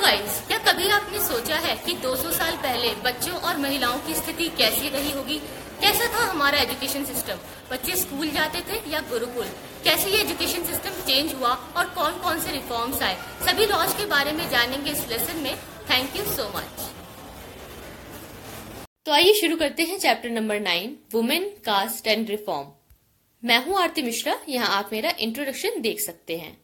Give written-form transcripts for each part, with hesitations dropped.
Guys, क्या कभी आपने सोचा है कि 200 साल पहले बच्चों और महिलाओं की स्थिति कैसी रही होगी? कैसा था हमारा एजुकेशन सिस्टम? बच्चे स्कूल जाते थे या गुरुकुल? कैसे ये एजुकेशन सिस्टम चेंज हुआ और कौन कौन से रिफॉर्म्स आए? सभी लॉज के बारे में जानेंगे इस लेसन में। Thank you so much. तो आइए शुरू करते हैं chapter number 9, women, caste and reform. मैं हूँ आरती मिश्रा। यहाँ आप मेरा इंट्रोडक्शन देख सकते हैं।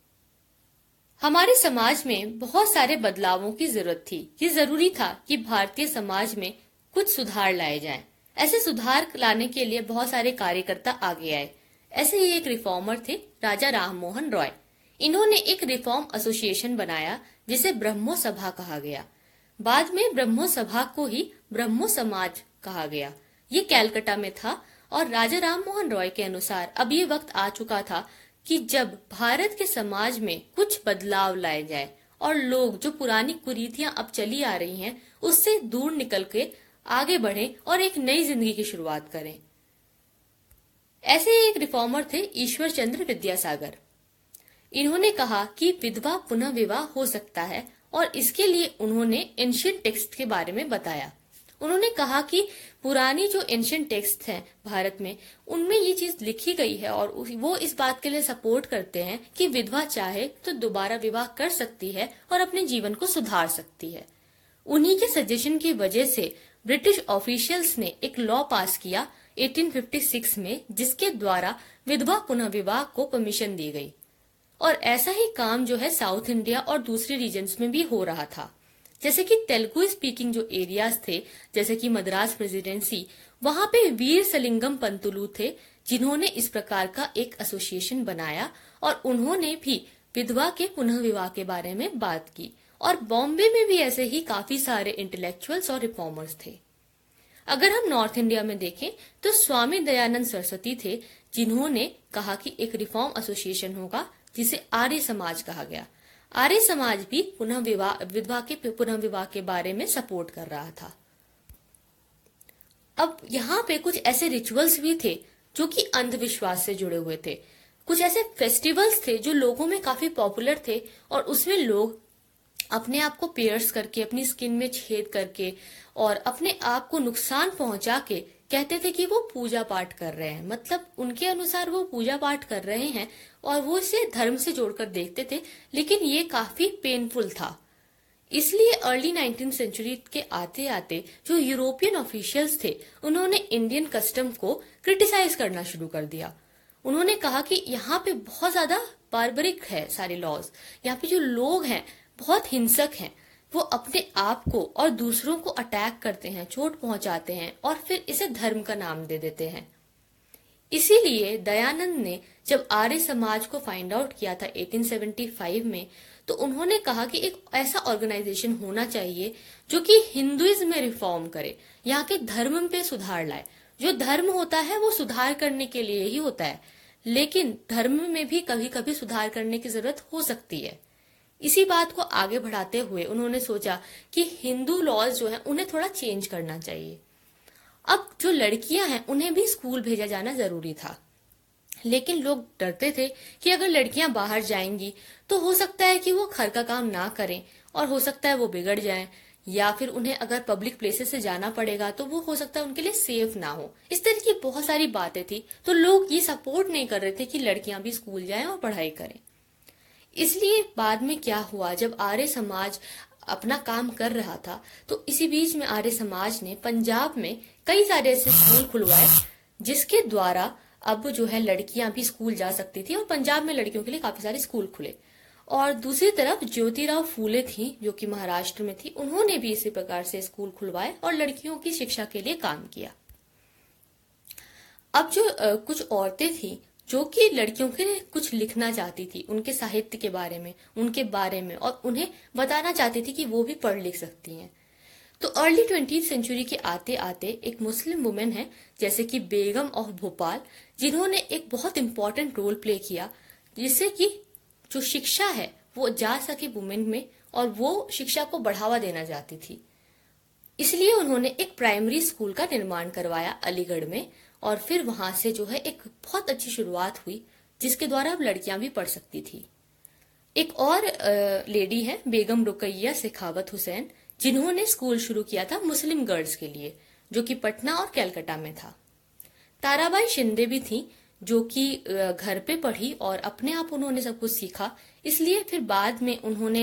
हमारे समाज में बहुत सारे बदलावों की जरूरत थी। ये जरूरी था कि भारतीय समाज में कुछ सुधार लाए जाएं। ऐसे सुधार लाने के लिए बहुत सारे कार्यकर्ता आगे आए। ऐसे ही एक रिफॉर्मर थे राजा राममोहन रॉय। इन्होंने एक रिफॉर्म एसोसिएशन बनाया जिसे ब्रह्मो सभा कहा गया। बाद में ब्रह्मो सभा को ही ब्रह्मो समाज कहा गया। ये कैलकाटा में था और राजा राममोहन रॉय के अनुसार अब ये वक्त आ चुका था कि जब भारत के समाज में कुछ बदलाव लाए जाए और लोग जो पुरानी कुरीतियां अब चली आ रही हैं उससे दूर निकल के आगे बढ़ें और एक नई जिंदगी की शुरुआत करें। ऐसे एक रिफॉर्मर थे ईश्वर चंद्र विद्यासागर। इन्होंने कहा कि विधवा पुनः विवाह हो सकता है और इसके लिए उन्होंने एंशिएंट टेक्स्ट के बारे में बताया। उन्होंने कहा कि पुरानी जो एंशिएंट टेक्स्ट हैं भारत में, उनमें ये चीज लिखी गई है और वो इस बात के लिए सपोर्ट करते हैं कि विधवा चाहे तो दोबारा विवाह कर सकती है और अपने जीवन को सुधार सकती है। उन्हीं के सजेशन की वजह से ब्रिटिश ऑफिशियल्स ने एक लॉ पास किया 1856 में, जिसके द्वारा विधवा पुनः विवाह को परमिशन दी गई। और ऐसा ही काम जो है साउथ इंडिया और दूसरे रीजन्स में भी हो रहा था। जैसे कि तेलुगु स्पीकिंग जो एरियाज थे, जैसे कि मद्रास प्रेसिडेंसी, वहां पे वीर सलिंगम पंतुलु थे जिन्होंने इस प्रकार का एक एसोसिएशन बनाया और उन्होंने भी विधवा के पुनः विवाह के बारे में बात की। और बॉम्बे में भी ऐसे ही काफी सारे इंटेलेक्चुअल्स और रिफॉर्मर्स थे। अगर हम नॉर्थ इंडिया में देखें तो स्वामी दयानंद सरस्वती थे जिन्होंने कहा कि एक रिफॉर्म एसोसिएशन होगा जिसे आर्य समाज कहा गया। आर्य समाज भी विधवा के पुनः विवाह के बारे में सपोर्ट कर रहा था। अब यहाँ पे कुछ ऐसे रिचुअल्स भी थे जो कि अंधविश्वास से जुड़े हुए थे। कुछ ऐसे फेस्टिवल्स थे जो लोगों में काफी पॉपुलर थे और उसमें लोग अपने आप को पियर्स करके, अपनी स्किन में छेद करके और अपने आप को नुकसान पहुंचा के कहते थे कि वो पूजा पाठ कर रहे हैं। मतलब उनके अनुसार वो पूजा पाठ कर रहे हैं और वो इसे धर्म से जोड़कर देखते थे, लेकिन ये काफी पेनफुल था। इसलिए अर्ली 19th सेंचुरी के आते आते जो यूरोपियन ऑफिशियल्स थे उन्होंने इंडियन कस्टम को क्रिटिसाइज करना शुरू कर दिया। उन्होंने कहा कि यहाँ पे बहुत ज्यादा बार्बरिक है सारे लॉज, यहाँ पे जो लोग हैं बहुत हिंसक हैं, वो अपने आप को और दूसरों को अटैक करते हैं, चोट पहुंचाते हैं और फिर इसे धर्म का नाम दे देते हैं। इसीलिए दयानंद ने जब आर्य समाज को फाइंड आउट किया था 1875 में, तो उन्होंने कहा कि एक ऐसा ऑर्गेनाइजेशन होना चाहिए जो कि हिंदुइज्म में रिफॉर्म करे, यहाँ के धर्म पे सुधार लाए। जो धर्म होता है वो सुधार करने के लिए ही होता है, लेकिन धर्म में भी कभी कभी सुधार करने की जरूरत हो सकती है। इसी बात को आगे बढ़ाते हुए उन्होंने सोचा कि हिंदू लॉज जो हैं उन्हें थोड़ा चेंज करना चाहिए। अब जो लड़कियां हैं उन्हें भी स्कूल भेजा जाना जरूरी था, लेकिन लोग डरते थे कि अगर लड़कियां बाहर जाएंगी तो हो सकता है कि वो घर का काम ना करें और हो सकता है वो बिगड़ जाएं, या फिर उन्हें अगर पब्लिक प्लेसेस से जाना पड़ेगा तो वो हो सकता है उनके लिए सेफ ना हो। इस तरह की बहुत सारी बातें थी, तो लोग ये सपोर्ट नहीं कर रहे थे कि लड़कियां भी स्कूल जाएं और पढ़ाई करें। इसलिए बाद में क्या हुआ, जब आर्य समाज अपना काम कर रहा था तो इसी बीच में आर्य समाज ने पंजाब में कई सारे ऐसे स्कूल खुलवाए जिसके द्वारा अब जो है लड़कियां भी स्कूल जा सकती थी और पंजाब में लड़कियों के लिए काफी सारे स्कूल खुले। और दूसरी तरफ ज्योतिराव फूले थी जो कि महाराष्ट्र में थी, उन्होंने भी इसी प्रकार से स्कूल खुलवाए और लड़कियों की शिक्षा के लिए काम किया। अब जो कुछ औरतें थी जो कि लड़कियों के लिए कुछ लिखना चाहती थी, उनके साहित्य के बारे में, उनके बारे में, और उन्हें बताना चाहती थी कि वो भी पढ़ लिख सकती हैं। तो अर्ली 20th सेंचुरी के आते आते एक मुस्लिम वुमेन है जैसे कि बेगम ऑफ भोपाल, जिन्होंने एक बहुत इंपॉर्टेंट रोल प्ले किया जिससे कि जो शिक्षा है वो जा सके वुमेन में और वो शिक्षा को बढ़ावा देना चाहती थी। इसलिए उन्होंने एक प्राइमरी स्कूल का निर्माण करवाया अलीगढ़ में और फिर वहां से जो है एक बहुत अच्छी शुरुआत हुई जिसके द्वारा अब लड़कियां भी पढ़ सकती थी। एक और लेडी है बेगम रुकैया शेखावत हुसैन, जिन्होंने स्कूल शुरू किया था मुस्लिम गर्ल्स के लिए, जो कि पटना और कलकत्ता में था। ताराबाई शिंदे भी थी, जो कि घर पे पढ़ी और अपने आप उन्होंने सब कुछ सीखा। इसलिए फिर बाद में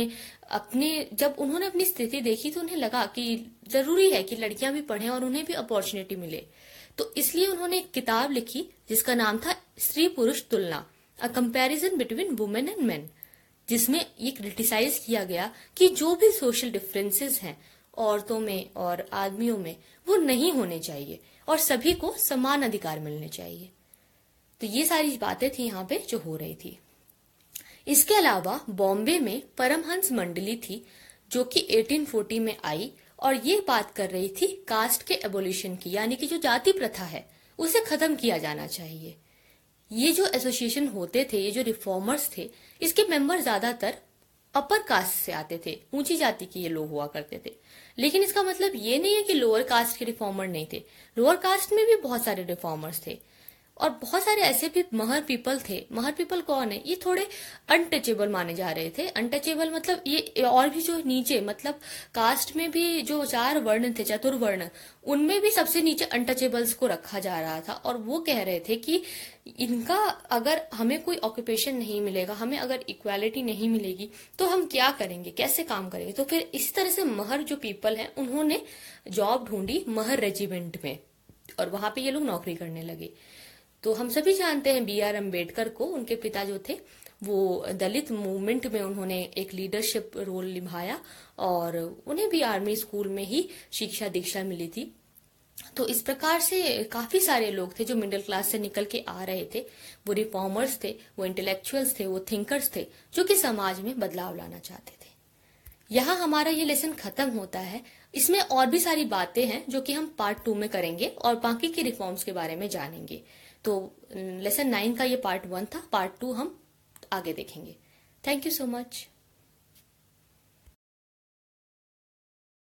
जब उन्होंने अपनी स्थिति देखी तो उन्हें लगा कि जरूरी है कि लड़कियां भी पढ़ें और उन्हें भी अपॉर्चुनिटी मिले। तो इसलिए उन्होंने एक किताब लिखी जिसका नाम था स्त्री पुरुष तुलना, a comparison between women and men, जिसमें ये क्रिटिसाइज किया गया कि जो भी सोशल डिफरेंसेस हैं औरतों में और आदमियों में, वो नहीं होने चाहिए और सभी को समान अधिकार मिलने चाहिए। तो ये सारी बातें थी यहाँ पे जो हो रही थी। इसके अलावा बॉम्बे में परमहंस मंडली थी, जो कि 1840 में आई और ये बात कर रही थी कास्ट के एबोलिशन की, यानी कि जो जाति प्रथा है उसे खत्म किया जाना चाहिए। ये जो एसोसिएशन होते थे, ये जो रिफॉर्मर्स थे, इसके मेंबर ज्यादातर अपर कास्ट से आते थे, ऊंची जाति के ये लोग हुआ करते थे। लेकिन इसका मतलब ये नहीं है कि लोअर कास्ट के रिफॉर्मर नहीं थे। लोअर कास्ट में भी बहुत सारे रिफॉर्मर्स थे और बहुत सारे ऐसे भी महर पीपल थे। महर पीपल कौन है? ये थोड़े अनटचेबल माने जा रहे थे। अनटचेबल मतलब ये और भी जो नीचे, मतलब कास्ट में भी जो 4 वर्ण थे, चतुर्वर्ण, उनमें भी सबसे नीचे अनटचेबल्स को रखा जा रहा था। और वो कह रहे थे कि इनका अगर हमें कोई ऑक्यूपेशन नहीं मिलेगा, हमें अगर इक्वालिटी नहीं मिलेगी, तो हम क्या करेंगे, कैसे काम करेंगे। तो फिर इसी तरह से महर जो पीपल हैं उन्होंने जॉब ढूंढी महर रेजिमेंट में और वहां पे ये लोग नौकरी करने लगे। तो हम सभी जानते हैं बी आर अम्बेडकर को। उनके पिता जो थे वो दलित मूवमेंट में उन्होंने एक लीडरशिप रोल निभाया और उन्हें भी आर्मी स्कूल में ही शिक्षा दीक्षा मिली थी। तो इस प्रकार से काफी सारे लोग थे जो मिडिल क्लास से निकल के आ रहे थे। वो रिफॉर्मर्स थे, वो इंटेलेक्चुअल्स थे, वो थिंकर्स थे, जो कि समाज में बदलाव लाना चाहते थे। यहाँ हमारा ये लेसन खत्म होता है। इसमें और भी सारी बातें हैं जो कि हम पार्ट 2 में करेंगे और बाकी के रिफॉर्म्स के बारे में जानेंगे। तो लेसन 9 का ये पार्ट 1 था, पार्ट 2 हम आगे देखेंगे। Thank you so much.